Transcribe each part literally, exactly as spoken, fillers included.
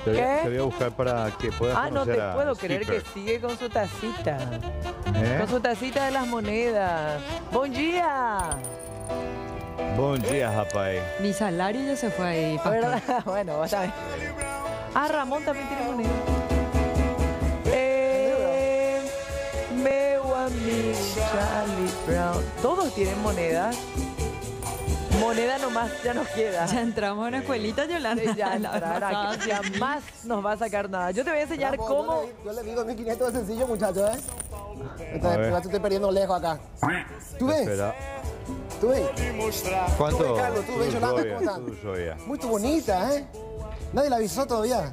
Te voy, ¿Qué? te voy a buscar para que puedas Ah, no conocer te a puedo creer que Skipper. sigue con su tacita. ¿Eh? Con su tacita de las monedas. ¡Buen día! Buen día, rapaz. Mi salario ya se fue ahí, pastor. ¿Verdad? Bueno, vas a ver. Ah, Ramón también tiene moneda. Eh, meu amigo Charlie Brown. Todos tienen monedas. Moneda nomás ya nos queda. Ya entramos a una escuelita, Yolanda. Sí, ya La vez entrará, pasada, que jamás nos va a sacar nada. Yo te voy a enseñar Vamos, cómo... Yo le, yo le digo mil quinientos de sencillo, muchachos, ¿eh? A Entonces, ver. ya te estoy perdiendo lejos acá. ¿Tú ves? Espera. ¿Tú ves? ¿Cuánto? Tú ves, Carlos, tú ves, Yolanda, ¿cómo están? Tú, Zoya. Muy bonita, ¿eh? Nadie la avisó todavía.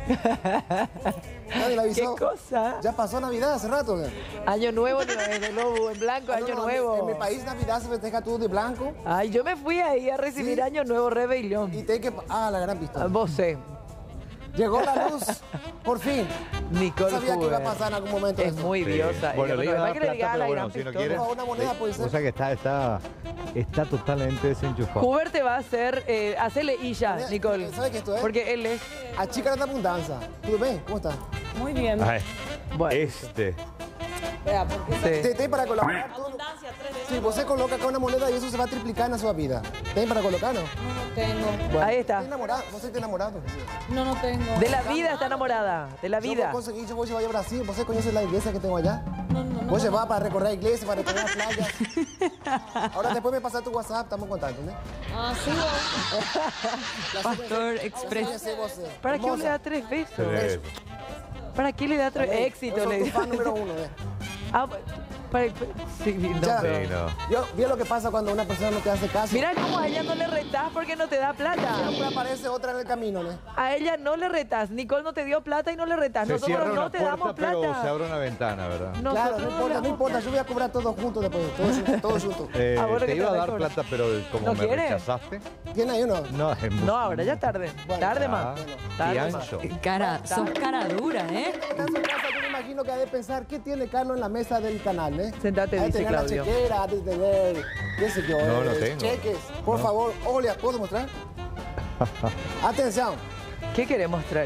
Nadie la ¿Qué avisó. cosa? Ya pasó Navidad hace rato. ¿eh? Año nuevo, no, en el lobo, en blanco, No, año no, nuevo. En mi, en mi país Navidad se festeja todo de blanco. Ay, yo me fui ahí a recibir Sí. año nuevo, rebelión. Y te que... Ah, la gran Ah, pistola. Vos sé, Llegó la luz, por fin. Nicole Sabía que iba a Huber. pasar en algún momento Es eso. muy Sí. diosa. Bueno, ella. le iba a además dar que le plata, diga pero la bueno, gran si no pistola. quiere. Una moneda puede ser. O sea que está, está, está totalmente desenchufado. Huber te va a hacer, eh, hacerle y ya, Mira, Nicole. ¿sabe qué esto es? Porque él es... Achica la abundancia. ¿Tú ves? ¿Cómo está? Muy bien. Ay, Bueno, este. Vea, porque Sí. te, te para colaborar. Todo... Si vos se coloca acá una moneda y eso se va a triplicar en su vida. ¿Ten para colocar, no? Tengo. Bueno, Ahí está. Estoy enamorado. Vos estás enamorado. No, no tengo. de la vida está enamorada, de la Yo vida. voy a conseguir, yo voy a llevar a Brasil. ¿Vos conoces la iglesia que tengo allá? No, no, no. Vos llevas para recorrer iglesias, para recorrer las playas. Ahora después me pasa tu WhatsApp, estamos en contacto, ¿no? Ah, sí, vos. Pastor Express. ¿Para qué le da tres besos? Sí. ¿Para qué le da tres éxito? Soy Le tu fan número uno, ¿eh? Ah, para, sí, no, Ya. pero- Sí, no. Yo vi lo que pasa cuando una persona no te hace caso. Mira cómo a ella no le retás porque no te da plata. Siempre aparece otra en el camino, ¿no? A ella no le retás. Nicole no te dio plata y no le retás. Se cierra Nosotros no una te puerta, damos pero plata. se abre una ventana, ¿verdad? Claro, Nosotros no le importa, no damos importa. Yo voy a cobrar todo junto después. Todo junto. Todo junto. Eh, Ah, bueno, te que iba a te dar recuerdo. plata, pero como ¿No me quiere? rechazaste. ¿Tiene ahí uno? No, es muy... No, ahora ya tarde. Bueno, tarde ah, más. bueno. Tarde más. Piancho. Cara, sos cara dura, ¿eh? En su casa yo me imagino que ha de pensar qué tiene Carlos en la mesa del canal, ¿eh? Sentate, Ha de dice tener Claudio. la chequera, ha de tener, qué sé yo, No, no eh, tengo. cheques. Por No. favor, Olia, ¿puedo mostrar? Atención. ¿Qué querés mostrar?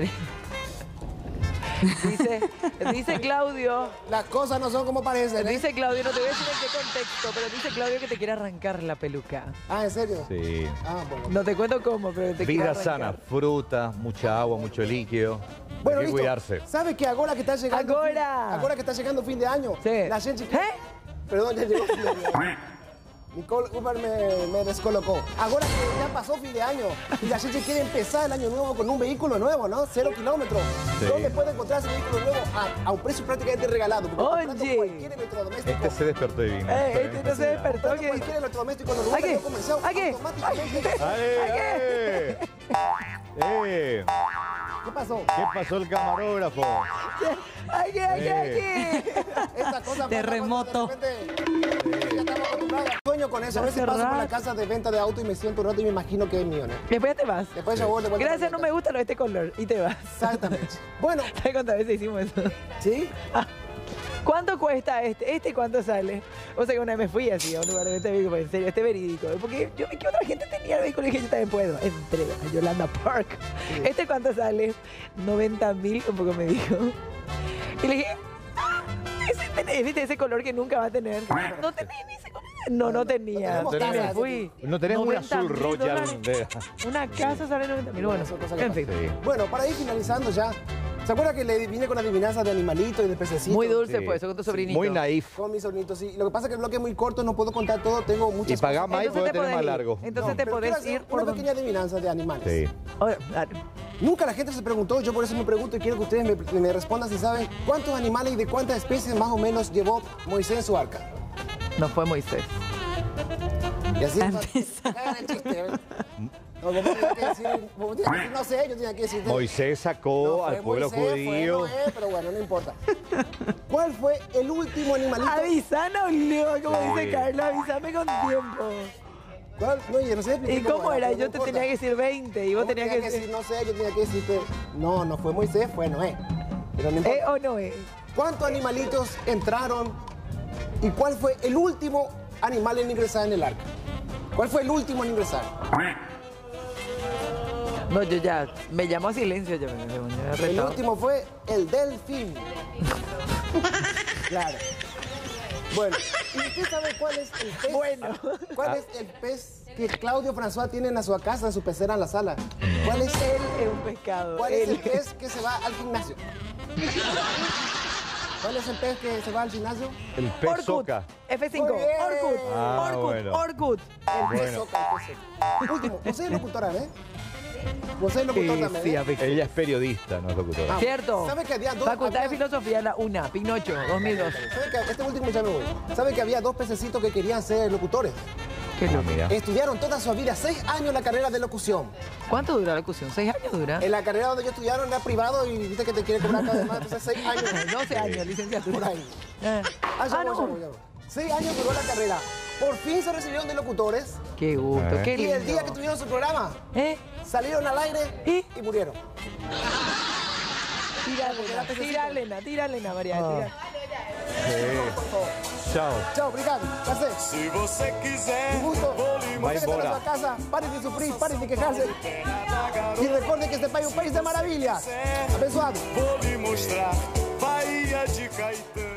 dice, dice Claudio, Las cosas no son como parecen, ¿eh? dice Claudio, no te voy a decir en qué contexto, pero dice Claudio que te quiere arrancar la peluca. Ah, ¿en serio? Sí. Ah, bueno. No te cuento cómo, pero te quiere Vida arrancar. sana, fruta, mucha agua, mucho líquido. Bueno, Hay que listo. cuidarse. ¿Sabes que ahora que está llegando? Agora. Ahora que está llegando fin de año. Sí. La gente... ¿Eh? Perdón, ya llegó fin de año. Nicole Uber me, me descolocó. Ahora que ya pasó fin de año y la gente quiere empezar el año nuevo con un vehículo nuevo, ¿no? Cero kilómetros. Sí. ¿Dónde puede encontrar ese vehículo nuevo? A, a un precio prácticamente regalado. Porque Oye. comprando cualquier electrodoméstico. Este se despertó divino. Eh, este no se despertó. comprando que- cualquier electrodoméstico en el ¿A lugar qué? que comenzó ¿A qué? automáticamente. ¡Eh! ¡Eh! ¿Qué pasó? ¿Qué pasó el camarógrafo? ¡Aquí, aquí, aquí! Esta cosa Terremoto. pasa cuando de repente, ya estamos acostumbrados. Sueño con eso. A veces paso por la casa de venta de auto y me siento un rato y me imagino que es mío, ¿no? Después te vas. Después yo voy de vuelta. Gracias, no me gusta lo de este color. Y te vas. Exactamente. Bueno, ¿Sabes cuántas veces hicimos eso? ¿sí? ¿Cuánto cuesta este? ¿Este cuánto sale? O sea que una vez me fui así a un lugar de este vehículo, en serio, este verídico. Porque yo vi que otra gente tenía el vehículo y dije, yo también puedo. Entrega a Yolanda Park. ¿Este cuánto sale? noventa mil, un poco me dijo. Y le dije, ah, ese, tenés, ¿viste ese color que nunca va a tener? No tenés ni ese color. No, no tenía. No Y tenemos me casa, fui. ¿No tenés un noventa azul mil royal dólares. de...? Una casa sale noventa mil. Bueno, Son cosas que en fin. Sí. Bueno, para ir finalizando ya. ¿Se acuerda que le vine con adivinanzas de animalitos y de pececitos? Muy dulce Sí. fue eso con tu sobrinito. Muy naif. Con mis sobrinitos, sí. Lo que pasa es que el bloque es muy corto, no puedo contar todo, tengo muchas Y pagá cosas. más y Entonces puede te tener más podés ir. largo. Entonces No, te pero podés quiero hacer ir por una donde... pequeña adivinanza de animales. Sí. Ahora, dale. Nunca la gente se preguntó, yo por eso me pregunto y quiero que ustedes me, me respondan si saben cuántos animales y de cuántas especies más o menos llevó Moisés en su arca. No fue Moisés. Y así Empezar. hagan el chiste, ¿eh? No, vos tenías que decir, vos tenías que decir, no sé, yo tenía que decir. Moisés sacó No, fue al pueblo Moisés, judío. Fue Noé, pero bueno, no importa. ¿Cuál fue el último animalito? Avisanos, Leo, como Sí. dice Carlos, avísame con tiempo. ¿Cuál? No, yo no sé. ¿Y cómo era? pero Yo no te importa. tenía que decir veinte y vos ¿Cómo tenías tenía que decir, decir... no sé, yo tenía que decirte, no, no fue Moisés, fue Noé. Pero no importa. ¿Eh o no es? ¿Cuántos animalitos entraron y cuál fue el último animal en ingresar en el arca? ¿Cuál fue el último en ingresar? No, yo ya, me llamo a silencio. Yo, me, me, me he El retado. último fue el delfín. Claro. Bueno, ¿y usted sabe cuál es el pez? Bueno. ¿Cuál es el pez que Claudio François tiene en su casa, en su pecera en la sala? ¿Cuál es Él el, es un pescado. cuál es él. el pez que se va al gimnasio? ¿Cuál es el pez que se va al gimnasio? El pez Orkut. soca. F cinco. Muy bien. Orkut. Ah, Orkut. bueno. Orkut. El pez Bueno. soca, el pez soca. Último, usted es locutora, ¿eh? Usted es locutor Sí, también, sí, ¿eh? a F cinco. Ella es periodista, no es locutora. Ah, Cierto. ¿Sabe que había dos- Facultad de había- Filosofía, la UNA, Pinocho, dos mil dos. ¿Sabe que este último ya me voy? ¿Sabe que había dos pececitos que querían ser locutores? Qué Ah, loco. mira. Estudiaron toda su vida, seis años la carrera de locución. ¿Cuánto dura la locución? ¿Seis años dura? En la carrera donde yo estudiaron era privado y dice que te quiere cobrar cada vez más, entonces seis años. doce años, licenciatura. Por ahí. Ah, Ah, ya Ah, voy, ya no. voy, ya voy. Seis años duró la carrera. Por fin se recibieron de locutores Qué gusto, Eh. qué y lindo. el día que tuvieron su programa, ¿Eh? salieron al aire ¿Y? y murieron. Tírale, tírale, nena, tírale, nena, María. tírale. Sí. Chao. Chao, obrigado. Prazer. Se você quiser, Un gusto. vou lhe Usted que Vai está en embora. su casa, pare de sufrir, pare de quejarse. Y recuerde que este país es un país de maravillas. Abençoado. Vou lhe mostrar Bahia de Caetano.